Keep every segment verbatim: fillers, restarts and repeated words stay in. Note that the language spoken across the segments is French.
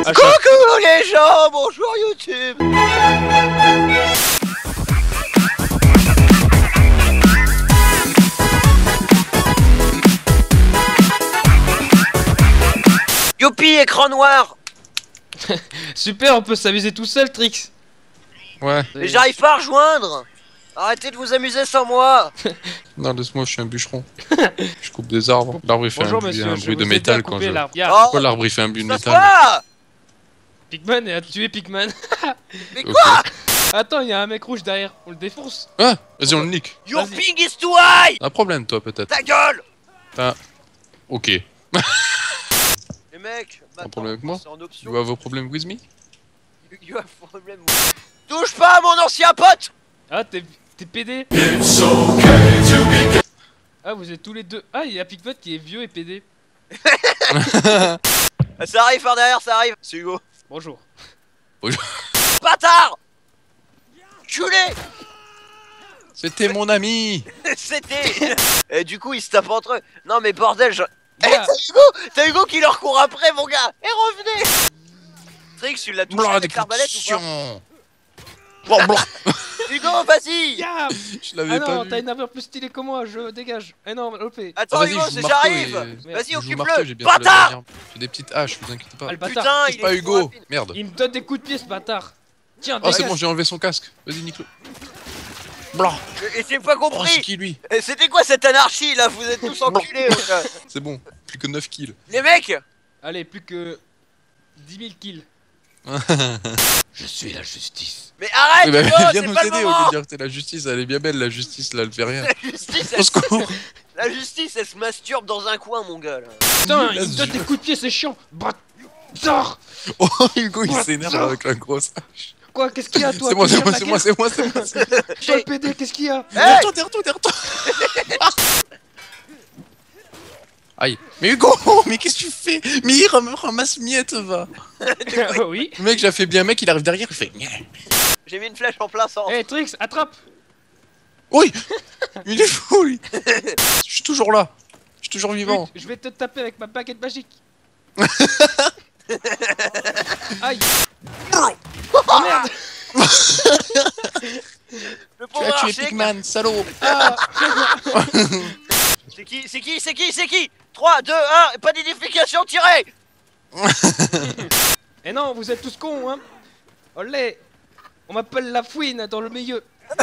Ah, Coucou les gens, bonjour YouTube. Youpi, écran noir. Super, on peut s'amuser tout seul, Trix. Ouais. Mais j'arrive pas à rejoindre. Arrêtez de vous amuser sans moi. Non, laisse-moi, je suis un bûcheron. Je coupe des arbres. L'arbre il fait Bonjour un, bruit- monsieur, un je bruit vais de vous aider à métal quand couper je... l'arbre. Yeah. Oh, Pourquoi l'arbre il fait un bruit de ça métal? soit. Pigman a tué Pigman. Mais Ok. quoi? Attends, il y a un mec rouge derrière, on le défonce. Ah, vas-y, on le nique. Your Vas-y. ping is too high. Un problème, toi, peut-être. Ta gueule. Ok. Les mecs, Un problème avec moi? c'est en option. You have a problem with me? You- you have problem. Touche pas à mon ancien pote. Ah, t'es t'es pédé. Ah, vous êtes tous les deux. Ah, il y a Pigman qui est vieux et pédé. Ah, ça arrive par derrière, ça arrive. C'est Hugo. Bonjour. Bâtard. Culé. C'était mon ami. C'était. Et du coup, ils se tapent entre eux. Non mais bordel, je... Eh, Yeah. t'as Hugo, t'as Hugo qui leur court après, mon gars. Et revenez. Trix, tu l'as touché Blah, avec l'arbalète ou pas? déclaration. Blah, blah. Hugo, vas-y. Yeah. Je Ah l'avais pas non, vu. t'as une armure plus stylée que moi, je dégage. Eh non, lopé. Attends, Ah, vas-y, Hugo, je joue c'est- marteau j'arrive. et- Vas-y, je joue occupe-le. marteau, j'ai bientôt la Bâtard. dernière. J'ai des petites haches, vous inquiétez pas. Ah, le bâtard. Putain, il C'est est pas trop Hugo. rapide. Merde. Il me donne des coups de pied, ce bâtard. Tiens, Oh, c'est dégage. bon, j'ai enlevé son casque. Vas-y, nique-le. Blah. Et j'ai pas Oh, c'est compris. qui lui? Et c'était quoi cette anarchie là? Vous êtes tous enculés. mon gars. C'est bon, plus que neuf kills. Les mecs. Allez, plus que dix mille kills. Je suis la justice. Mais arrête, Eh ben, Hugo, viens c'est nous pas le aider au lieu moment. de dire que t'es la justice, elle est bien belle la justice là, elle fait rien. La justice, Au elle, secours. la justice, elle se masturbe dans un coin, mon gars. Là. Putain, il Laisse me donne Dieu. des coups de pied, c'est chiant. Bâtard. Oh, Hugo il What s'énerve the- avec la grosse hache. Quoi, qu'est-ce qu'il y a, toi? C'est moi, Tu c'est cherches moi, la c'est moi, guerre c'est moi, c'est moi, c'est moi. Toi, le P D, qu'est-ce qu'il y a? Hey. Derrière toi, derrière toi, derrière toi. Aïe. Mais Hugo, mais qu'est-ce que tu fais? Mais il ram- ramasse miette, va. Oui. Le mec, j'ai fait bien, mec, il arrive derrière, il fait. J'ai mis une flèche en plein centre. Eh, Trix, attrape. Oui. Il est fou, lui. Je suis toujours là. Je suis toujours vivant. Je vais te taper avec ma baguette magique. Aïe. Oh merde. Le Tu pauvre as tué archer. Pigman, salaud. Ah. C'est qui? C'est qui? C'est qui? C'est qui? trois, deux, un, pas d'identification, tirez. Eh non, vous êtes tous cons, hein. Olé. On m'appelle la fouine dans le milieu.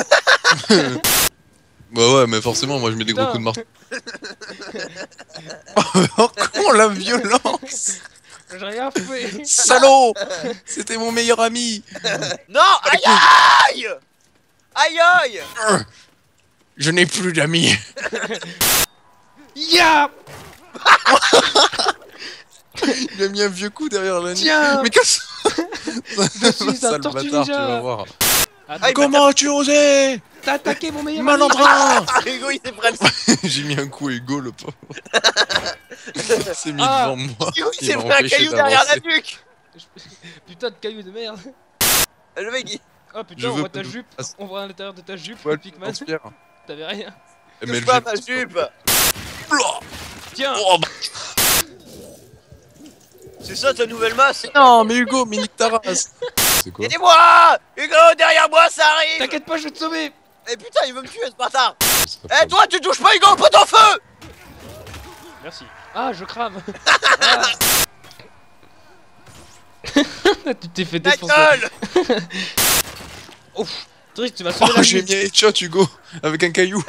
Bah ouais, mais forcément, moi je mets des gros Putain. coups de marteau. Oh, comment la violence! J'ai rien fait. Salaud! C'était mon meilleur ami! Non, aïe aïe. Aïe aïe. Je n'ai plus d'amis! Ya. Il a mis un vieux coup derrière la nuit. Tiens. Mais casse! Je suis un Sale tortue bâtard, tu ninja. vas voir. Attends, Aïe, Comment as-tu osé? t'as attaqué mon meilleur ami. Malandrin! Ah, Hugo, il s'est pris. J'ai mis un coup à Hugo, le pauvre. Il s'est mis Ah. devant moi. Hugo, il Il s'est m'a pris un empêché caillou derrière la d'avancer. nuque. Putain de caillou de merde. Le mec, il... Oh putain, Je on veux voit ta plus- jupe. Ah, On voit à l'intérieur de ta jupe, Ouais, Pigman. lance-pierre. T'avais rien. touche pas ma jupe. Tiens. Oh, bah. C'est ça ta nouvelle masse? Non, mais Hugo, mais nique ta race! C'est quoi? Aidez-moi! Hugo, derrière moi, ça arrive! T'inquiète pas, je vais te sauver. Eh putain, il veut me tuer ce bâtard! C'est Eh pas toi, tu touches pas Hugo, pot en feu! Merci. Ah, je crame. Ah. Tu t'es fait Ta défoncer. gueule! Ouf. Trix, tu vas sauver Oh, la j'ai vie. mis un headshot, Hugo, avec un caillou.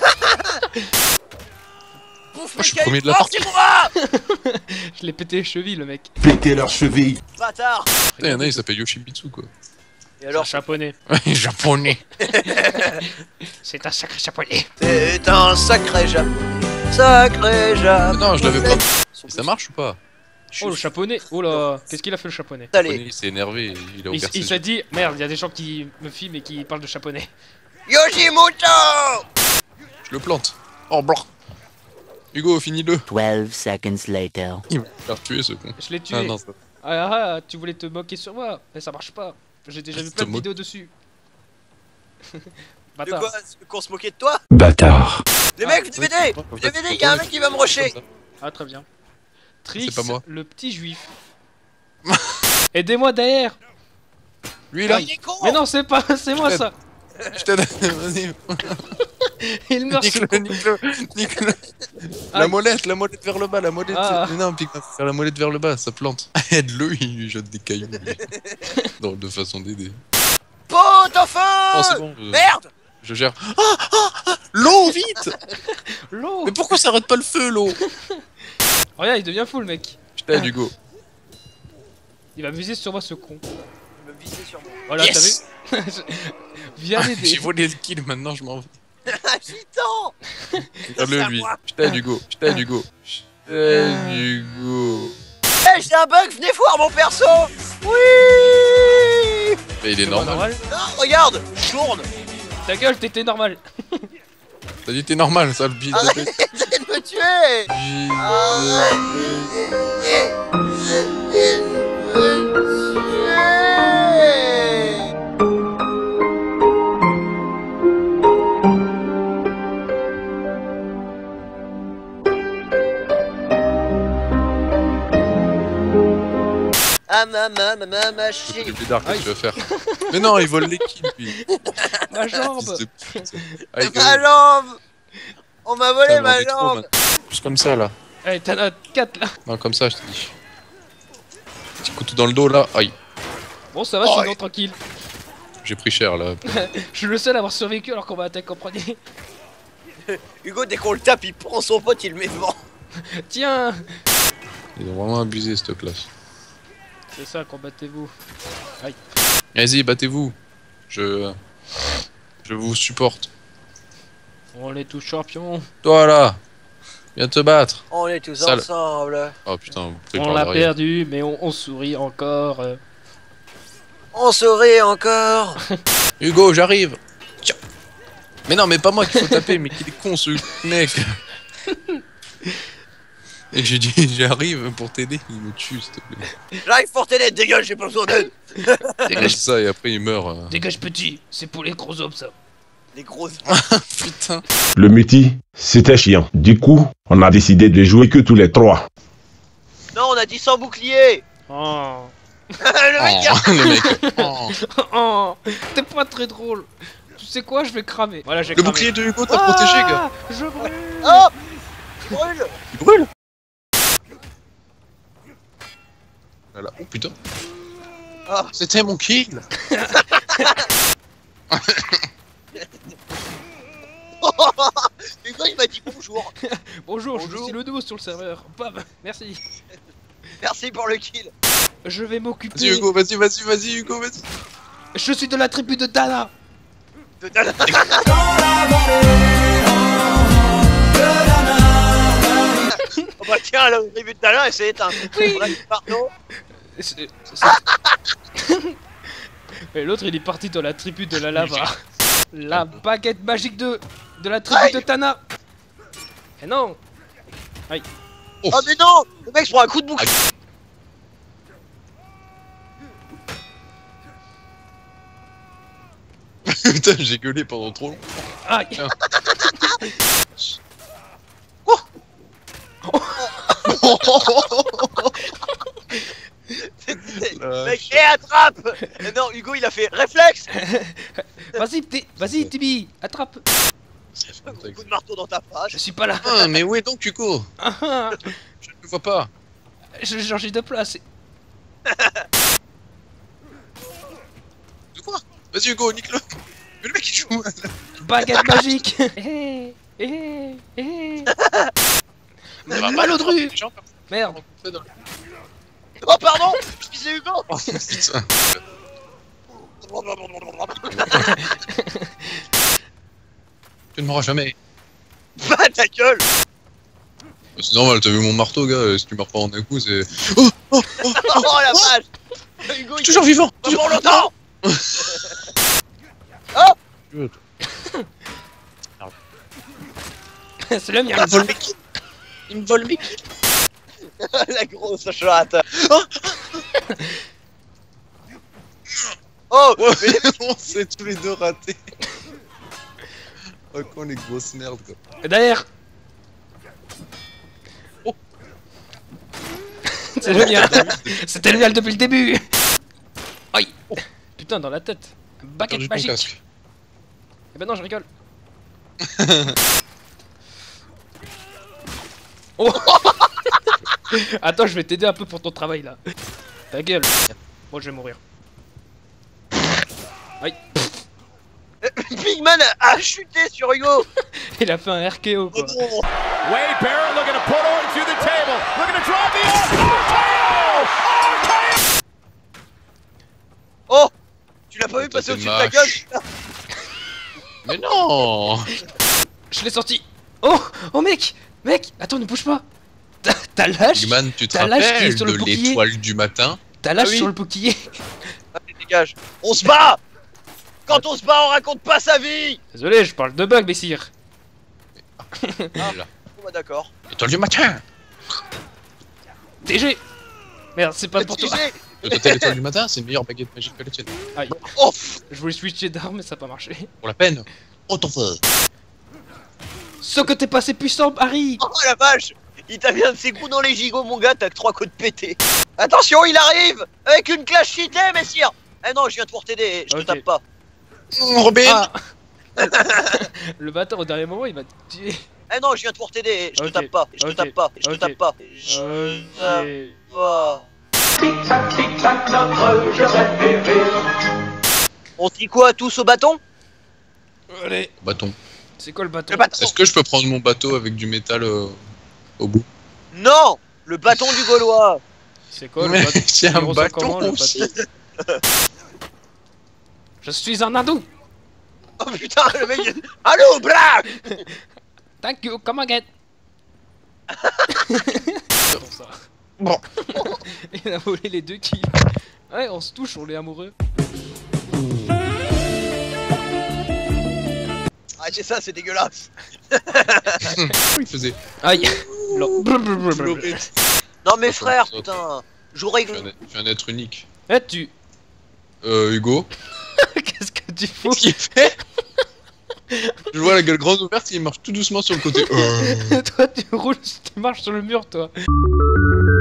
Bouffe je les suis premier cailloux, de la mort, tu mourras! Je l'ai pété les chevilles, le mec. Péter leurs chevilles. Bâtard! Putain, y'en a, il s'appelle Yoshimitsu, quoi. Et Alors, alors, chaponnet. Japonais. C'est un sacré chaponnet. c'est un sacré jap. Sacré jap. Non, je l'avais pas. Son Ça marche ou pas? Oh, le chaponnet. Oh là. Qu'est-ce qu'il a fait, le chaponnet? Allez, Il s'est énervé, il a Il, ouvert il ses s'est dit, merde, il y a des gens qui me filment et qui parlent de chaponnet. Yoshimoto! Je le plante. Oh, blanc. Hugo, finis-le. Twelve seconds later. Il va me faire tuer, ce con. Je l'ai tué. Ah non, ça... Ah, ah, ah, tu voulais te moquer sur moi, mais ça marche pas. J'ai déjà vu Te plein de mo- vidéos dessus. De Bâtard. quoi? Qu'on se moquait de toi? Bâtard. Les Ah, mecs, D V D! D V D, y'a un mec qui va me rusher! Ah, très bien. Trix, pas moi. le petit juif. Aidez-moi derrière. Lui là. Ah, il est con. Mais non, c'est pas, c'est moi ça. Je t'aide. Vas-y. Il meurt. Nique-le, nique-le, nique-le. La Aïe. molette, la molette vers le bas, la molette. Ah. Mais non, Pigman, faut faire la molette vers le bas, ça plante. Aide-le, il lui jette des cailloux. lui. Drôle de façon d'aider. Pot au feu. Oh, c'est bon. euh, Merde. Je gère. Ah, ah, ah, l'eau, vite. L'eau. Mais pourquoi ça arrête pas le feu, l'eau? Regarde, il devient fou le mec. Je t'aide, Hugo. Il va viser sur moi ce con. Il me visait sur moi. Voilà, Yes. t'as vu. Viens J'ai m'aider. volé le kill, maintenant je m'en vais. Gitan. Regarde-le, C'est à lui. moi. Je t'aide, Hugo. Je t'aide, Hugo. Je t'aide, Hugo. Eh, j'ai un bug, venez voir mon perso. Oui. Mais il est C'est normal. normal. Non, regarde, je tourne. Ta gueule, t'étais normal. T'as dit t'es normal, ça, le bide. Arrêtez de me tuer. Ah ma ma ma ma ma C'est chérie. plus dark, qu'est-ce que tu veux faire? Mais non, il vole les kills, lui. Ma jambe. Fils de pute. Allez, Ma jambe. On m'a volé putain, mais on ma est trop, jambe. maintenant. Juste comme ça, là. Allez, t'en as quatre là. Non, comme ça, je te dis. Petit couteau dans le dos, là. Aïe. Bon, ça va, Oh, sinon ouais. tranquille. J'ai pris cher, là. Je suis le seul à avoir survécu alors qu'on va attaquer en premier. Hugo, dès qu'on le tape, il prend son pote, il le met devant. Tiens. Ils ont vraiment abusé, cette classe. C'est ça, combattez-vous. Vas-y, battez-vous. Je... Je vous supporte. On est tous champions. Toi, là. Viens te battre. On est tous Sale. ensemble. Oh, putain, vous pouvez On par l'a derrière. perdu, mais on, on sourit encore. euh. On sourit encore. Hugo, j'arrive. Tiens. Mais non, mais pas moi qu'il faut taper, mais qu'il est con, ce mec. Et j'ai dit, j'arrive pour t'aider, il me tue, s'il te plaît. J'arrive pour t'aider, dégage, j'ai pas besoin d'aide. Dégage ça, et après il meurt. euh. Dégage petit, c'est pour les gros hommes ça. Les grosses. Putain. Le multi, c'était chiant. Du coup, on a décidé de jouer que tous les trois. Non, on a dit sans bouclier. Oh. Le mec, il a- Oh, le mec. Oh. Oh, t'es pas très drôle. Tu sais quoi, je vais cramer. Voilà, j'ai Le cramé. bouclier de Hugo t'a protégé, gars. Ah, je brûle. Oh, brûle. Il brûle. Voilà. Oh putain. Ah. C'était mon kill. Hugo, il m'a dit bonjour. Bonjour, je Bonjour. suis le nouveau sur le serveur. Bam, merci. Merci pour le kill. Je vais m'occuper. Vas-y Hugo, vas-y, vas-y, vas-y Hugo, vas-y. Je suis de la tribu de Dana. De ta- Oh bah tiens, le début de talent, elle s'est éteinte. Bref, pardon. C'est- c'est- Et l'autre, il est parti dans la tribu de la lava. La baguette magique de de la tribu Aïe. de Tana. Eh non. Oh, Oh mais non, le mec se prend un coup de boucle. Putain, j'ai gueulé pendant trop longtemps. Aïe. Tiens. Mec, et attrape. Eh non, Hugo, il a fait réflexe. Vas-y, petit, vas-y, Tibi, attrape. Un coup de marteau dans ta face. Je suis pas là. Ah, mais où est donc Hugo? Ah, ah. Je ne le vois pas. Je vais changer de place. De quoi? Vas-y Hugo, nique-le. Mais le mec il joue. Baguette magique. Eh, eh, eh. Mais va pas l'autre rue. Merde. Oh pardon, je visais Hugo. Oh putain. Tu ne m'auras jamais. Bah ta gueule. C'est normal, t'as vu mon marteau, gars, si tu meurs pas en un coup, c'est. Oh, oh, oh, Oh la vache. Hugo, il toujours vivant. pas pour longtemps. C'est le mien. Il me vole mes kills. Il me vole mes kills. La grosse chatte. Oh, Ouais, mais les- on s'est tous les deux ratés. Oh, con les grosses merdes, quoi. Derrière. Oh. C'est le mien. C'était le mien depuis le début. putain, dans la tête. Un Perdu baguette ton magique. casque. Eh ben non, je rigole. Oh. Attends, je vais t'aider un peu pour ton travail là. Ta gueule. Moi, je vais mourir. Aïe. Pigman a chuté sur Hugo. Il a fait un R K O quoi. Oh, Wade Barrett looking to put Orton through the table. Looking to drive the R K O! oh tu l'as pas vu Toi, passer t'es au-dessus de ta moche. gueule? Mais non. Je l'ai sorti. Oh, oh mec, mec, attends, ne bouge pas. T'as- T'as l'âge, Pigman, tu te t'as l'âge qui est rappelles sur de le bouclier. l'étoile du matin? t'as l'âge Ah oui. sur le bouclier. Allez, dégage. On se bat. Quand on se bat, on raconte pas sa vie. Désolé, je parle de bug, messire. Ah. Là. Bon, bah d'accord. Étoile du matin. T G. Merde, c'est pas pour toi. Tu sais, Toi, t'as l'étoile du matin, c'est une meilleure baguette magique que la tienne. Aïe. oh, Je voulais switcher d'arme, mais ça a pas marché. Pour la peine. Oh, t'en fais. Ce que t'es passé puissant, Harry. oh la vache. Il t'a mis un de ses coups dans les gigots, mon gars, t'as que trois coups de pété. Attention, il arrive. Avec une clash cheatée, messire. Eh non, je viens pour t'aider, je Ok. te tape pas. Robin. Ah. Le bâtard au dernier moment, il m'a tué. Eh non, je viens pour t'aider, je Ok. te tape pas, je te Ok. tape pas, je te Ok. tape pas. Ok. Oh. On dit quoi, tous au bâton? Allez. Bâton. C'est quoi le bâton? Le bâton. Est-ce que je peux prendre mon bateau avec du métal euh, au bout? Non, le bâton du Gaulois. C'est quoi le Mais bâton? c'est Il un ressemble bâton comment, le aussi. bâton Je suis un hindou. Oh putain, le mec. il- Allô, bra. Thank you, come again. C'est pour ça. Bon. Il a volé les deux kills. Ouais, on se touche, on est amoureux. Ah, c'est ça, c'est dégueulasse. Il faisait. Aïe. Non. Brr, brr, brr, brr, brr. Non, mais Attends, frère, attends. putain. J'aurais. Je suis un, je suis un être unique. Eh, tu. Euh, Hugo. Qu'est-ce que tu fous? Qu'est-ce qu'il fait? Je vois la gueule grande ouverte, il marche tout doucement sur le côté. Euh... Toi, tu roules, tu marches sur le mur, toi.